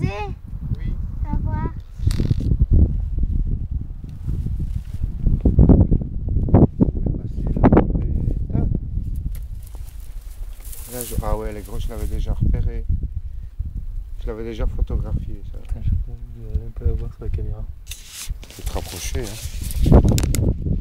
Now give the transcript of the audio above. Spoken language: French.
Oui. Au revoir. Là, ah ouais, elle est grosse, je l'avais déjà repérée. Je l'avais déjà photographiée, ça. Putain, je vais même pas la voir sur la caméra. Je vais te rapprocher, hein.